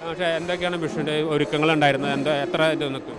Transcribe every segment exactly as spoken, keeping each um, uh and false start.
പക്ഷേ എന്തൊക്കെയാണ് വിഷുവിൻ്റെ ഒരുക്കങ്ങൾ ഉണ്ടായിരുന്നത്? എന്താ എത്ര ഇത് നിൽക്കും?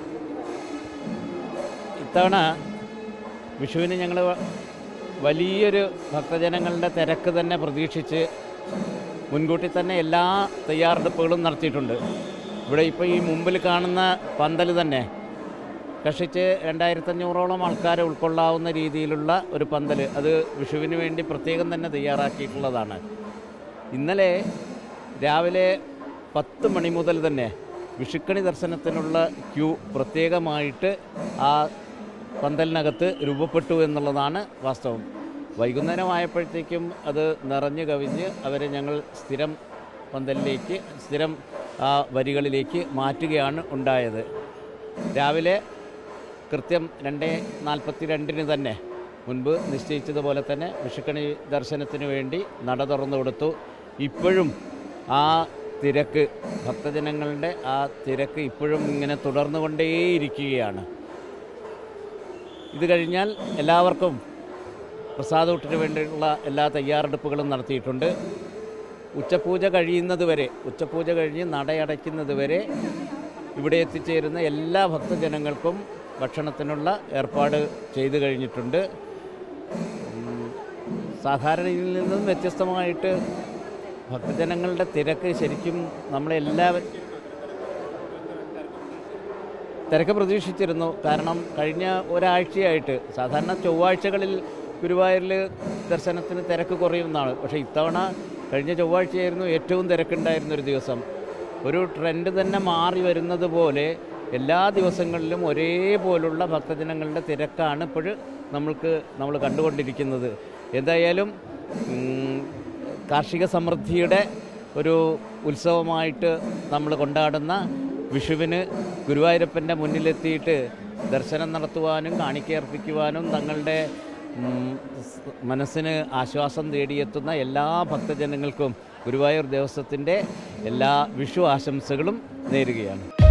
ഇത്തവണ വിഷുവിന് ഞങ്ങൾ വലിയൊരു ഭക്തജനങ്ങളുടെ തിരക്ക് തന്നെ പ്രതീക്ഷിച്ച് മുൻകൂട്ടി തന്നെ എല്ലാ തയ്യാറെടുപ്പുകളും നടത്തിയിട്ടുണ്ട്. ഇവിടെ ഇപ്പോൾ ഈ മുമ്പിൽ കാണുന്ന പന്തൽ തന്നെ കഷ്ടിച്ച് രണ്ടായിരത്തഞ്ഞൂറോളം ആൾക്കാരെ ഉൾക്കൊള്ളാവുന്ന രീതിയിലുള്ള ഒരു പന്തൽ, അത് വിഷുവിന് വേണ്ടി പ്രത്യേകം തന്നെ തയ്യാറാക്കിയിട്ടുള്ളതാണ്. ഇന്നലെ രാവിലെ പത്ത് മണി മുതൽ തന്നെ വിഷുക്കണി ദർശനത്തിനുള്ള ക്യൂ പ്രത്യേകമായിട്ട് ആ പന്തലിനകത്ത് രൂപപ്പെട്ടു എന്നുള്ളതാണ് വാസ്തവം. വൈകുന്നേരമായപ്പോഴത്തേക്കും അത് നിറഞ്ഞു കവിഞ്ഞ് അവരെ ഞങ്ങൾ സ്ഥിരം പന്തലിലേക്ക്, സ്ഥിരം ആ വരികളിലേക്ക് മാറ്റുകയാണ് ഉണ്ടായത്. രാവിലെ കൃത്യം രണ്ട് നാൽപ്പത്തി രണ്ടിന് തന്നെ മുൻപ് നിശ്ചയിച്ചതുപോലെ തന്നെ വിഷുക്കണി ദർശനത്തിന് വേണ്ടി നട തുറന്നു കൊടുത്തു. ഇപ്പോഴും ആ തിരക്ക്, ഭക്തജനങ്ങളുടെ ആ തിരക്ക് ഇപ്പോഴും ഇങ്ങനെ തുടർന്നുകൊണ്ടേയിരിക്കുകയാണ്. ഇത് കഴിഞ്ഞാൽ എല്ലാവർക്കും പ്രസാദൂട്ടിന് വേണ്ടിയുള്ള എല്ലാ തയ്യാറെടുപ്പുകളും നടത്തിയിട്ടുണ്ട്. ഉച്ചപൂജ കഴിയുന്നത് വരെ, ഉച്ചപൂജ കഴിഞ്ഞ് നടയടയ്ക്കുന്നത് വരെ ഇവിടെ എത്തിച്ചേരുന്ന എല്ലാ ഭക്തജനങ്ങൾക്കും ഭക്ഷണത്തിനുള്ള ഏർപ്പാട് ചെയ്തു കഴിഞ്ഞിട്ടുണ്ട്. സാധാരണയിൽ നിന്നും വ്യത്യസ്തമായിട്ട് ഭക്തജനങ്ങളുടെ തിരക്ക് ശരിക്കും നമ്മളെല്ലാവരും തിരക്ക് പ്രതീക്ഷിച്ചിരുന്നു. കാരണം കഴിഞ്ഞ ഒരാഴ്ചയായിട്ട്, സാധാരണ ചൊവ്വാഴ്ചകളിൽ ഗുരുവായൂരിൽ ദർശനത്തിന് തിരക്ക് കുറയുന്നതാണ്. പക്ഷേ ഇത്തവണ കഴിഞ്ഞ ചൊവ്വാഴ്ചയായിരുന്നു ഏറ്റവും തിരക്കുണ്ടായിരുന്നൊരു ദിവസം. ഒരു ട്രെൻഡ് തന്നെ മാറി വരുന്നത് പോലെ എല്ലാ ദിവസങ്ങളിലും ഒരേപോലുള്ള ഭക്തജനങ്ങളുടെ തിരക്കാണ് ഇപ്പോൾ നമ്മൾക്ക് നമ്മൾ കണ്ടുകൊണ്ടിരിക്കുന്നത്. എന്തായാലും കാർഷിക സമൃദ്ധിയുടെ ഒരു ഉത്സവമായിട്ട് നമ്മൾ കൊണ്ടാടുന്ന വിഷുവിന് ഗുരുവായൂരപ്പൻ്റെ മുന്നിലെത്തിയിട്ട് ദർശനം നടത്തുവാനും കാണിക്കയർപ്പിക്കുവാനും തങ്ങളുടെ മനസ്സിന് ആശ്വാസം തേടിയെത്തുന്ന എല്ലാ ഭക്തജനങ്ങൾക്കും ഗുരുവായൂർ ദേവസ്വത്തിൻ്റെ എല്ലാ വിഷു ആശംസകളും നേരുകയാണ്.